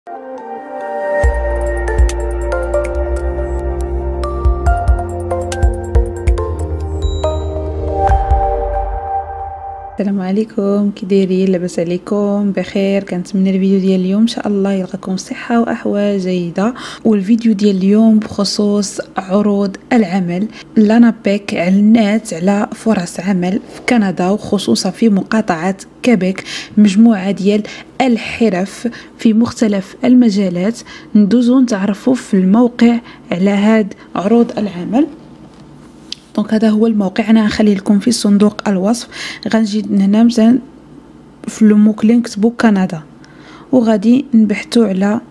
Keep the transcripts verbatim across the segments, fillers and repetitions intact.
السلام عليكم، كي دايرين؟ لاباس عليكم؟ بخير؟ كنتمنى الفيديو ديال اليوم ان شاء الله يلقاكم صحه واحوال جيده. والفيديو ديال اليوم بخصوص عروض العمل. لانابيك اعلنت على فرص عمل في كندا وخصوصا في مقاطعه كيبيك، مجموعه ديال الحرف في مختلف المجالات. ندوزو نتعرفوا في الموقع على هاد عروض العمل. دونك هذا هو الموقع، انا غنخليه لكم في صندوق الوصف. غنجي هنا مثلا في الموكلين نكتبوا كندا وغادي نبحثوا على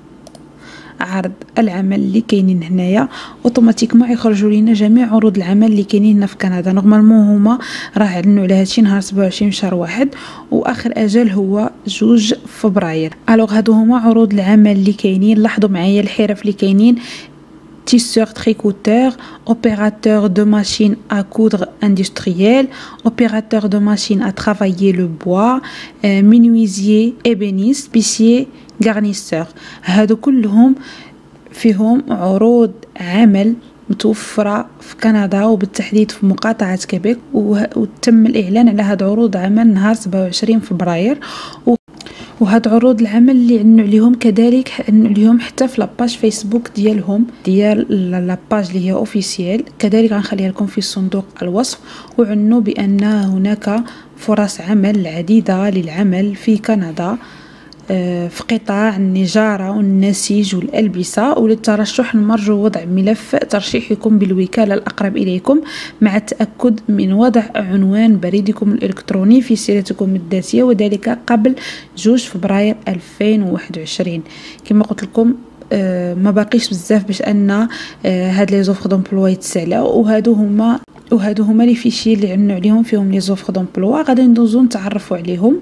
عرض العمل اللي كاينين هنايا. اوتوماتيكمون يخرجوا لنا جميع عروض العمل اللي كاينين هنا في كندا. نورمالمون هما راه اعلنوا على هادشي نهار سبعة وعشرين شهر واحد، واخر اجل هو جوج فبراير. الوغ هادو هما عروض العمل اللي كاينين. لاحظوا معايا الحرف اللي كاينين: tisseur tricoteur, opérateur de machine à coudre industriel, opérateur de machine à travailler le bois, euh, menuisier, ébéniste, pissier, garnisseur. هادو كلهم فيهم عروض عمل متوفرة في كندا وبالتحديد في مقاطعة كيبيك، وتم الإعلان على هاد عروض عمل نهار سبعة وعشرين فبراير. وهاد عروض العمل اللي عنوا عليهم كذلك عنوا عليهم حتى في لاباج فيسبوك ديالهم ديال لاباج اللي هي اوفيسيال، كذلك غنخليها لكم في صندوق الوصف. وعنوا بان هناك فرص عمل عديده للعمل في كندا في قطاع النجارة والنسيج والألبسة. وللترشح نمرجو وضع ملف ترشيحكم بالوكالة الأقرب إليكم مع التأكد من وضع عنوان بريدكم الإلكتروني في سيرتكم الذاتية، وذلك قبل جوج فبراير ألفين وواحد وعشرين. كما قلت لكم آه ما باقيش بزاف باش ان آه هاد لي زوفر دومبلوا يتسالاو، وهادو هما وهادو هما لي فيشي اللي عنوا عليهم فيهم لي زوفر دومبلوا. غادي ندوزو نتعرفوا عليهم.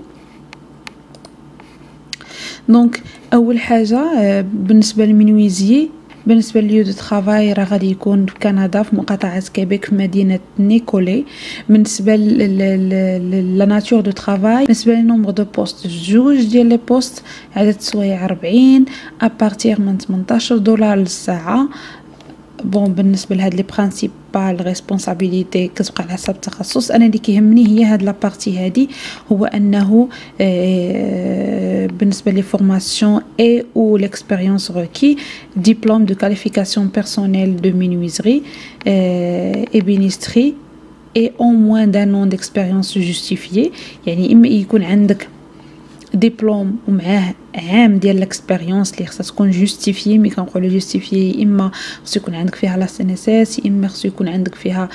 دونك اول حاجه بالنسبه للمينويزي، بالنسبه لليو دو طرافاي راه غادي يكون في كندا في مقاطعه كيبيك في مدينه نيكولي. بالنسبه لا ناتور دو طرافاي، بالنسبه للنومبر دو بوست جوج ديال لي بوست، عدد السوايع أربعين ابارتير من ثمنطاش دولار للساعه. بون بالنسبه لهاد لي برينسيبال ريسبونسابيلتي كتبقى على حسب التخصص. انا اللي كيهمني هي هاد لابارتي هادي، هو انه آه بالنسبه لي فورماسيون اي او ليكسبيريونس ريكي، ديبلوم دو كاليفيكاسيون بيرسونيل دو مينويزري ébénisterie et au moins d'un an d'expérience justifiée. يعني اما يكون عندك ديبلوم ومعاه عام ديال الاكسبيريونس اللي خصها تكون جوستيفي. مي كنقولوا جوستيفي اما خصو يكون عندك فيها لا سي ان اس اس، اما خصو يكون عندك فيها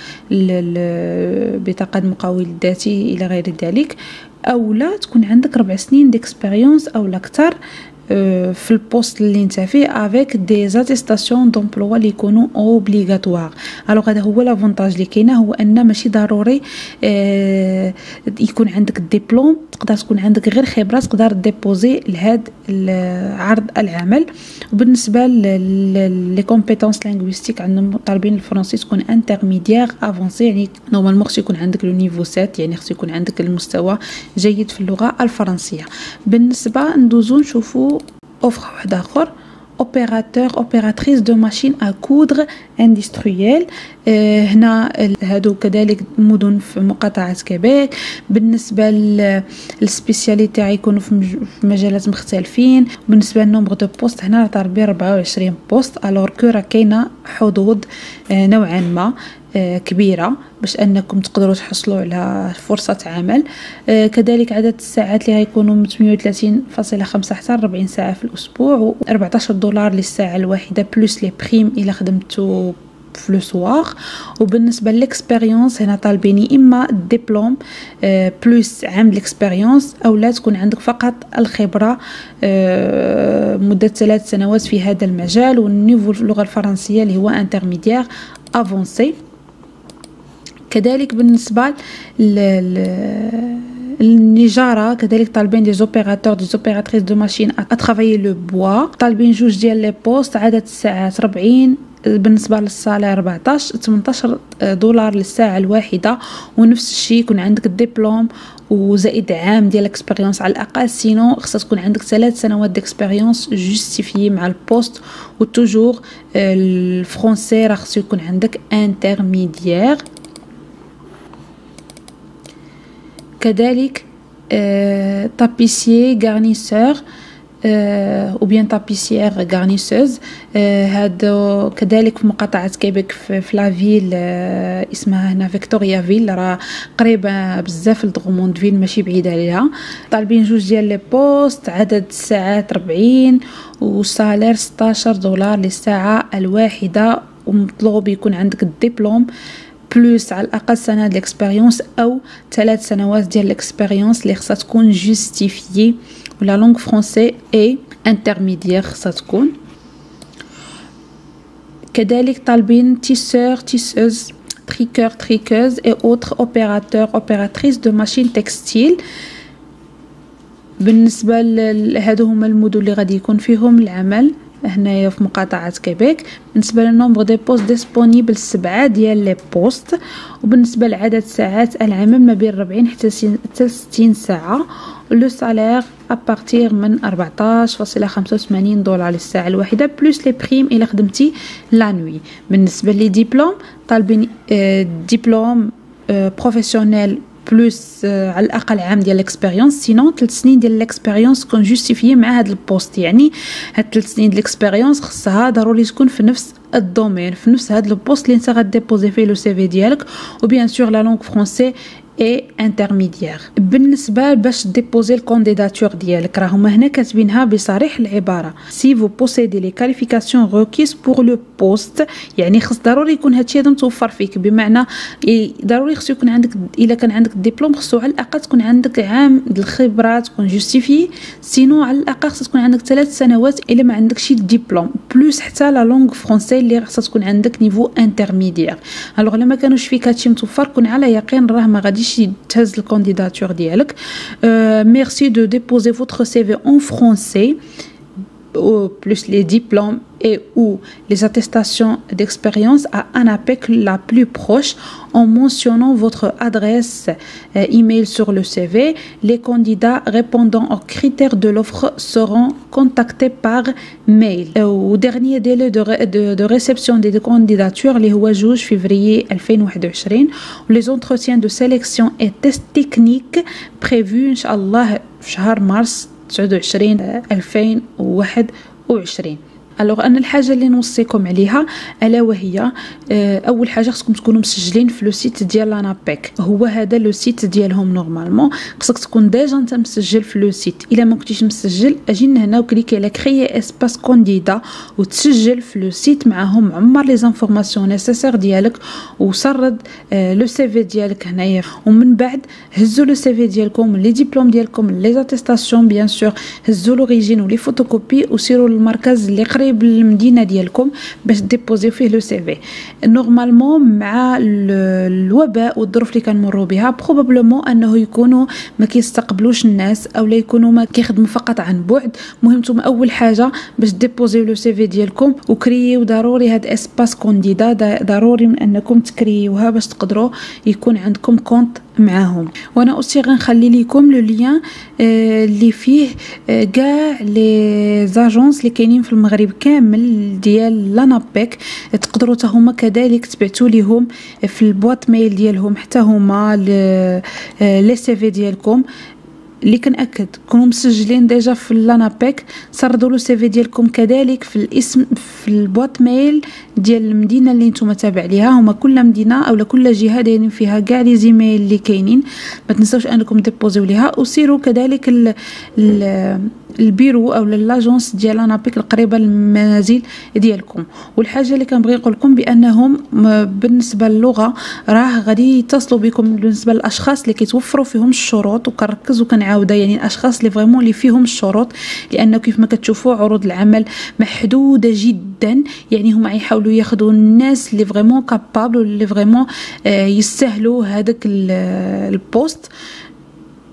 بطاقه المقاول الذاتي الى غير ذلك، او لا تكون عندك ربع سنين ديكسبيريونس او لاكثر في البوست اللي انت فيه افيك دي زاتيستاسيون دومبلوا اللي يكونوا اوبليغاتوار. الوغ هذا هو لافونتاج اللي كاينه، هو ان ماشي ضروري آه يكون عندك الدبلوم، تقدر تكون عندك غير خبره تقدر ديبوزي لهاد عرض العمل. وبالنسبه لي كومبيتونس لينغويستيك عندهم طالبين الفرنسي تكون انترميديير افونسي، يعني نورمالمون خصو يكون عندك لو نيفو سبعة، يعني خصو يكون عندك المستوى جيد في اللغه الفرنسيه. بالنسبه ندوزو نشوفوا اوفر واحد اخر: opérateur opératrice de machine à coudre industrielle. آه هنا هادو كذلك مدن في مقاطعة كيبيك. بالنسبة للسبيسياليتي غيكونوا في مجالات مختلفين. بالنسبة للنومبر دو بوست هنا طالبين أربعة وعشرين بوست، الوغ كو راه كاينه حظوظ آه نوعا ما آه كبيره باش انكم تقدروا تحصلوا على فرصه عمل. آه كذلك عدد الساعات اللي غيكونوا من ثمانية وثلاثين فاصلة خمسة حتى أربعين ساعه في الاسبوع، و14 دولار للساعه الواحده بلس لي بريم الا خدمتو في لو سوار. وبالنسبه للاكسبيريونس هنا طالبين اما ديبلوم آه بلس عام الاكسبيريونس، او لا تكون عندك فقط الخبره آه مده ثلاث سنوات في هذا المجال، والنيفو اللغه الفرنسيه اللي هو انترميديير افونسي. كذلك بالنسبه للنجاره كذلك طالبين دي زوبيراتور دي زوبيراتريس دو ماشين ا ترافايي لو بوا، طالبين جوج ديال لي بوست، عدد الساعات أربعين، بالنسبه للصالير أربعطاش ثمنطاش دولار للساعه الواحده. ونفس الشيء يكون عندك الدبلوم وزائد عام ديال اكسبيريونس على الاقل. سينو خصها تكون عندك ثلاث سنوات ديكسبيريونس جوستيفيي مع البوست. وتوجور الفرونسي راه خصو يكون عندك انترميديير. كذلك تابيسيي غارنيسور او بيان تابيسيير غارنيسوز. هادو كذلك في مقاطعه كيبيك في, في لافيل اسمها هنا فيكتوريا فيل، راه قريبه بزاف لدغموند فيل ماشي بعيده عليها. طالبين جوج ديال لي بوست، عدد الساعات أربعين وسالير ستاشر دولار للساعه الواحده، ومطلوب يكون عندك الدبلوم بلوس على الاقل سنه ديال الاكسبيريونس او ثلاث سنوات ديال الاكسبيريونس اللي خصها تكون جوستيفيي. ولا لونغ فرونسي اي انترميديير خصها تكون. كذلك طالبين تيسور تيسوز تريكور تريكوز اي اوتر اوبيراتور اوبيراتريس دو ماشين تكستيل. بالنسبه لهادو هما المدن اللي غادي يكون فيهم العمل هنايا في مقاطعه كيبيك. بالنسبه للنومبر دي بوست ديسپونيبل سبعة ديال لي بوست، وبالنسبه لعدد ساعات العمل ما بين أربعين حتى ستين ساعه. لو سالير ابارتير من أربعطاش فاصلة خمسة وثمانين دولار للساعه الواحده بلوس لي بريم الى خدمتي لا نوي. بالنسبه لي ديبلوم طالبين ديبلوم بروفيسيونيل بلوس على الاقل عام ديال الاكسبيريونس، سينو ثلاث سنين ديال الاكسبيريونس كون جوستيفيي مع هذا البوست. يعني هاد ثلاث سنين ديال الاكسبيريونس خصها ضروري تكون في نفس الدومين، في نفس هذا البوست اللي انت غديبوزي فيه لو سي في ديالك. وبيان سور لا لونغ فرونسي اي انترميديير. بالنسبه باش ديبوزي الكانديداتور ديالك راه هما هنا كاتبينها بصريح العباره سي فو بوسيدي لي كاليفيكاسيون ريكيس بور لو بوست. يعني خص ضروري يكون هادشي هذا متوفر فيك، بمعنى ضروري خصو يكون عندك الا كان عندك دبلوم خصو على الاقل تكون عندك عام د الخبره تكون جوستيفي. سينو على الاقل خص تكون عندك ثلاث سنوات الا ما عندكش دبلوم بلوس حتى لا لونغ فرونسي اللي خصها تكون عندك نيفو انترميديير. الوغ لما كانوش فيك هادشي متوفر كون على يقين راه ما غاديش تهز الكانديداتور ديالك. ميرسي دو ديبوزي فوتر سي في اون فرونسي plus les diplômes et ou les attestations d'expérience à ANAPEC la plus proche en mentionnant votre adresse euh, email sur le C V. Les candidats répondant aux critères de l'offre seront contactés par mail. Au dernier délai de, de, de réception des candidatures اللي هو جوج فبراير ألفين وواحد وعشرين. Les entretiens de sélection et tests techniques prévus إن شاء الله في شهر مارس تسعة وعشرين ألفين وواحد وعشرين. الوغ انا الحاجه اللي نوصيكم عليها الا وهي اول حاجه خصكم تكونوا مسجلين في لو سيت ديال لانابيك. هو هذا لو سيت ديالهم نورمالمون خصك تكون ديجا انت مسجل في لو سيت. الا ما كنتيش مسجل اجي هنا وكليكي على كريي اسباس كانديدا وتسجل في لو سيت معاهم، عمر لي زانفورماسيون نيسيسير ديالك وسرد لو سي في ديالك هنايا. ومن بعد هزوا لو سي في ديالكم لي ديبلوم ديالكم لي زاتيستاسيون بيان سور، هزوا لوريجين ولي فوتوكوبي وسيروا للمركز اللي قريب بالمدينه ديالكم باش ديبوزيو فيه لو سي في. نورمالمون مع الوباء والظروف اللي كنمروا بها بروبابلمون انه يكونوا ما كيستقبلوش الناس او لا يكونوا ما كيخدموا فقط عن بعد. المهم نتوما اول حاجه باش ديبوزيو لو سي في ديالكم وكرييو ضروري هاد اسباس كانديدا، ضروري من انكم تكريوها باش تقدروا يكون عندكم كونت معاهم. وانا اوسي غنخلي لكم لو لين اللي فيه كاع لي زاجونس اللي كاينين في المغرب كامل ديال لانابيك، تقدروا حتى هما كذلك تبعتوا ليهم في البواط ميل ديالهم حتى هما لي سي في ديالكم اللي كنأكد كونوا مسجلين ديجا في لانابيك. سردوا لو سي في ديالكم كذلك في الاسم في البواط ميل ديال المدينه اللي نتوما تابع ليها. هما كل مدينه او كل جهه دايرين فيها كاع لي زيميل اللي كاينين، ما تنساوش انكم ديبوزيو ليها. وسيروا كذلك ال ال البيرو او لاجونس ديال لانابيك القريبه للمنازل ديالكم. والحاجه اللي كنبغي نقول لكم بانهم بالنسبه للغه راه غادي يتصلوا بكم بالنسبه للاشخاص اللي كيتوفروا فيهم الشروط، وكنركز وكنعاوده يعني الاشخاص اللي فريمون اللي فيهم الشروط، لانه كيف ما كتشوفوا عروض العمل محدوده جدا. يعني هما يحاولوا ياخذوا الناس اللي فريمون كابابل واللي فريمون يستاهلوا هذاك البوست.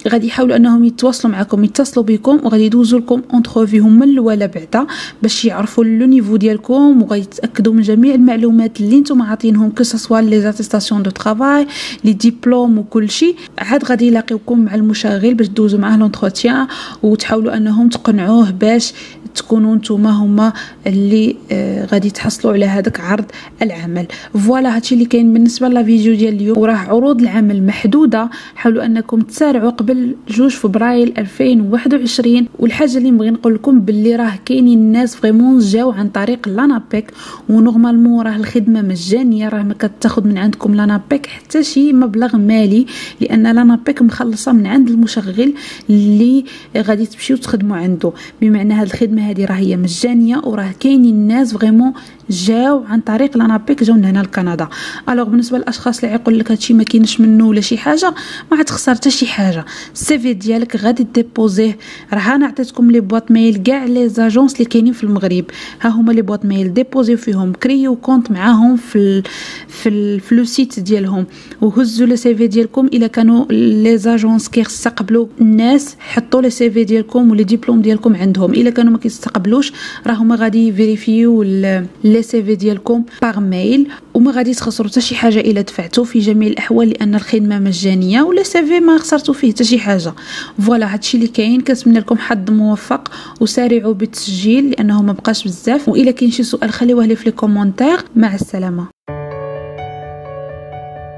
غادي يحاولوا انهم يتواصلوا معكم، يتصلوا بكم وغادي يدوزوا لكم اونتروفي هما الاولى بعدا باش يعرفوا لو نيفو ديالكم وغيتاكدوا من جميع المعلومات اللي نتوما عاطينهم كسوا لي زاتيستاسيون دو طرافاي لي ديبلوم وكل شيء. عاد غادي يلاقيوكم مع المشغل باش دوزوا معاه لونتروتيان وتحاولوا انهم تقنعوه باش تكونوا نتوما هما اللي آه غادي تحصلوا على هذاك عرض العمل. فوالا هادشي اللي كاين بالنسبه للفيديو ديال اليوم، وراه عروض العمل محدوده، حاولوا انكم تسارعوا قبل جوج فبراير ألفين وواحد وعشرين. والحاجه اللي نبغي نقول لكم باللي راه كاينين الناس فريمون جاو عن طريق لانابيك، ونورمالمون راه الخدمه مجانيه، راه ما كتاخذ من عندكم لانابيك حتى شي مبلغ مالي، لان لانابيك مخلصه من عند المشغل اللي غادي تمشيو تخدموا عنده. بمعنى هذه الخدمه هذه راه هي مجانيه، وراه كاينين الناس فريمون جاو عن طريق لانابيك جاو هنا لكندا. الوغ بالنسبه للاشخاص اللي يقول لك هادشي ما كاينش منه ولا شي حاجه، ما غتخسر حتى شي حاجه. السي في ديالك غادي ديبوزيه، راه انا عطيتكم لي بواط ميل كاع لي زاجونس اللي كاينين في المغرب، ها هما لي بواط ميل ديبوزيو فيهم، كريو كونط معاهم في ال في ال في لو سيت ديالهم، وهزوا لي سي في ديالكم. الا كانوا لي زاجونس كيستقبلوا الناس حطوا لي سي في ديالكم ولي ديبلوم ديالكم عندهم. الا كانوا ما كيستقبلوش راه هما غادي يفيريفيو لي سي في ديالكم باغ ميل، وما غادي تخسروا حتى شي حاجه الا دفعتوا في جميع الاحوال، لان الخدمه مجانيه ولا سي في ما خسرتوا فيه حتى شي حاجه. فوالا هادشي اللي كاين، كنتمنى لكم حظ موفق وسارعوا بالتسجيل لانه ما بقاش بزاف. والا كاين شي سؤال خليوه لي في لي كومونتير. مع السلامه.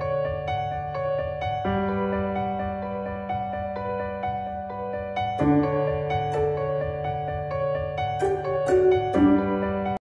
thank you